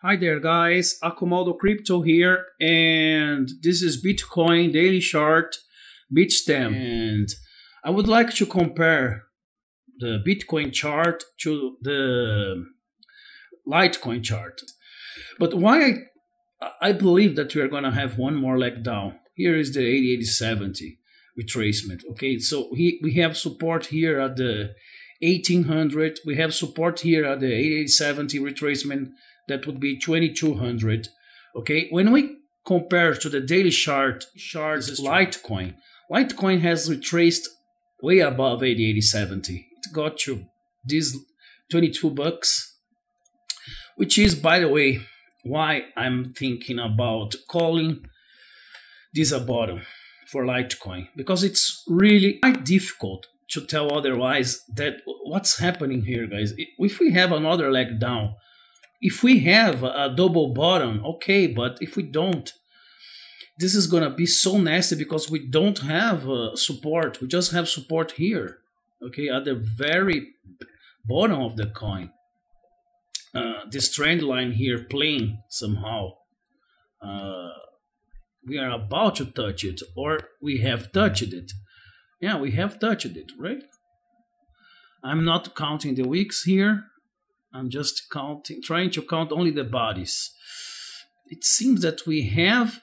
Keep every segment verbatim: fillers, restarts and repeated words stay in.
Hi there guys, Akumaldo Crypto here, and this is Bitcoin daily chart Bitstamp, and I would like to compare the Bitcoin chart to the Litecoin chart. But why I, I believe that we are going to have one more leg down. Here is the eighty eighty seventy retracement. Okay, so he, we have support here at the eighteen hundred, we have support here at the eighty eighty seventy retracement. That would be twenty-two hundred. Okay, when we compare to the daily chart, chart Litecoin, Litecoin has retraced way above eighty eighty seventy. It got to this twenty-two bucks, which is, by the way, why I'm thinking about calling this a bottom for Litecoin, because it's really quite difficult to tell otherwise that what's happening here, guys. If we have another leg down, if we have a double bottom, okay, but if we don't, this is gonna be so nasty because we don't have uh, support. We just have support here, okay, at the very bottom of the coin. Uh, this trend line here playing somehow. Uh, we are about to touch it, or we have touched it. Yeah, we have touched it, right? I'm not counting the wicks here. I'm just counting, trying to count only the bodies. It seems that we have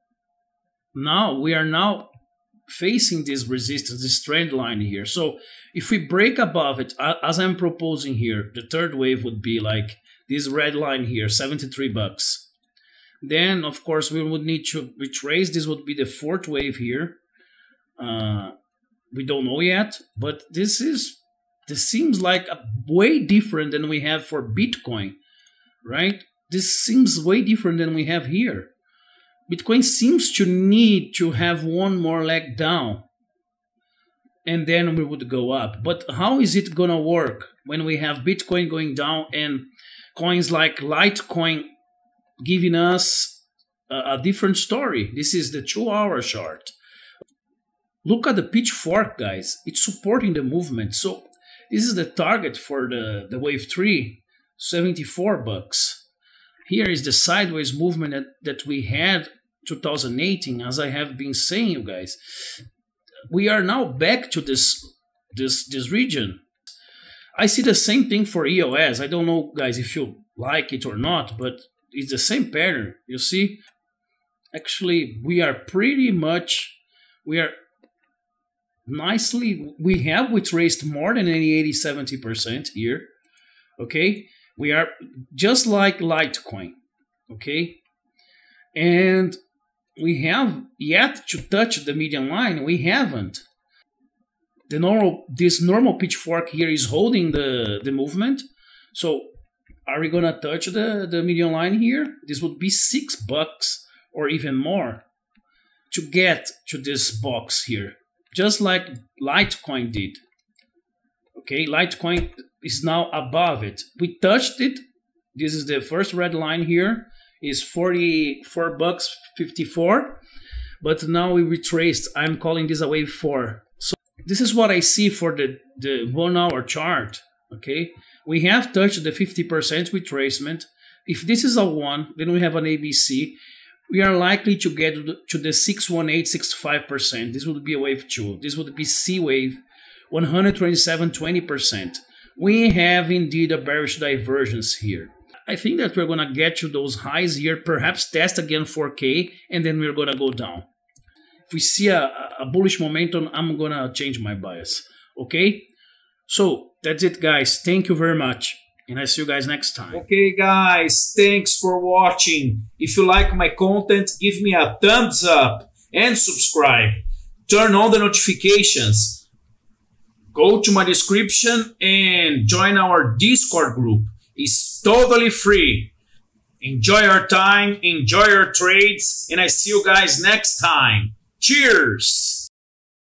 now, we are now facing this resistance, this trend line here. So if we break above it, as I'm proposing here, the third wave would be like this red line here, seventy-three bucks. Then, of course, we would need to retrace. This would be the fourth wave here. Uh, we don't know yet, but this is This seems like a way different than we have for Bitcoin, right? This seems way different than we have here. Bitcoin seems to need to have one more leg down, and then we would go up. But how is it gonna work when we have Bitcoin going down and coins like Litecoin giving us a, a different story? This is the two-hour chart. Look at the pitchfork, guys. It's supporting the movement. So this is the target for the, the wave three, seventy-four bucks. Here is the sideways movement that, that we had two thousand eighteen, as I have been saying, you guys. We are now back to this, this, this region. I see the same thing for E O S. I don't know, guys, if you like it or not, but it's the same pattern, you see? Actually, we are pretty much, we are nicely, we have retraced more than eighty eighty seventy percent here. Okay, we are just like Litecoin. Okay, and we have yet to touch the median line. We haven't. The normal, this normal pitchfork here is holding the the movement. So are we gonna touch the the median line here? This would be six bucks or even more to get to this box here, just like Litecoin did. Okay, Litecoin is now above it. We touched it. This is the first red line here. Is forty-four bucks fifty-four. But now we retraced. I'm calling this a wave four. So this is what I see for the, the one hour chart. Okay, we have touched the fifty percent retracement. If this is a one, then we have an A B C. We are likely to get to the six one eight six five percent. This would be a wave two. This would be C wave, one hundred twenty-seven twenty percent. We have indeed a bearish divergence here. I think that we're going to get to those highs here, perhaps test again four K, and then we're going to go down. If we see a, a bullish momentum, I'm going to change my bias. Okay? So that's it, guys. Thank you very much. And I see you guys next time. Okay, guys, thanks for watching. If you like my content, give me a thumbs up and subscribe. Turn on the notifications. Go to my description and join our Discord group. It's totally free. Enjoy your time, enjoy your trades, and I see you guys next time. Cheers!